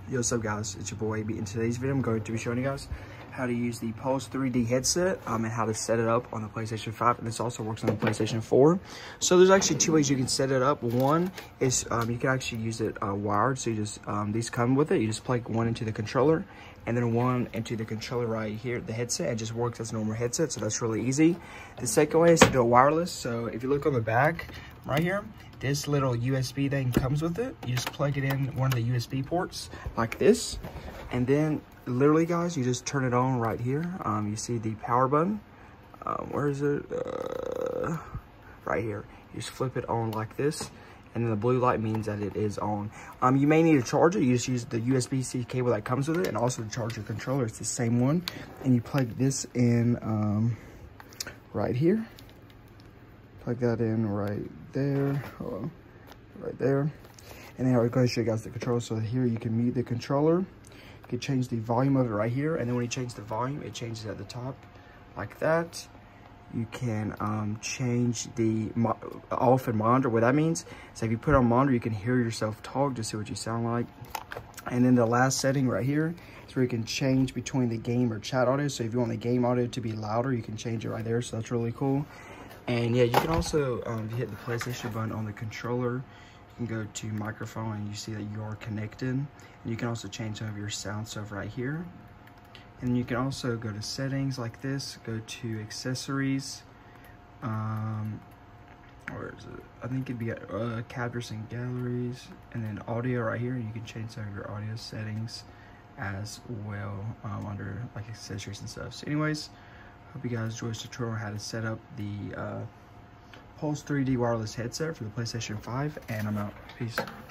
Yo, what's up guys, it's your boy AB. In today's video I'm going to be showing you guys how to use the Pulse 3D headset and how to set it up on the PlayStation 5, and this also works on the PlayStation 4. So there's actually two ways you can set it up. One is you can actually use it wired, so you just these come with it. You just plug one into the controller and then one into the controller right here, the headset. It just works as a normal headset, so that's really easy. The second way is to do it wireless. So if you look on the back right here, this little USB thing comes with it. You just plug it in one of the USB ports like this, and then literally guys, you just turn it on right here. You see the power button. Where is it? Right here. You just flip it on like this, and then the blue light means that it is on. You may need a charger. You just use the USB-C cable that comes with it, and also to charge your controller. It's the same one, and you plug this in right here. Plug that in right there, right there. And then I'm going to show you guys the controller. So here you can mute the controller. You can change the volume of it right here. And then when you change the volume, it changes at the top like that. You can change the off and monitor. What that means is if you put on monitor, you can hear yourself talk to see what you sound like. And then the last setting right here is where you can change between the game or chat audio. So if you want the game audio to be louder, you can change it right there. So that's really cool. And yeah, you can also hit the PlayStation button on the controller. You can go to microphone and you see that you are connected. And you can also change some of your sound stuff right here. And you can also go to settings like this, go to accessories. Where is it? I think it'd be captures and galleries, and then audio right here. You can change some of your audio settings as well under like accessories and stuff. So anyways, hope you guys enjoyed this tutorial on how to set up the Pulse 3D wireless headset for the PlayStation 5, and I'm out. Peace.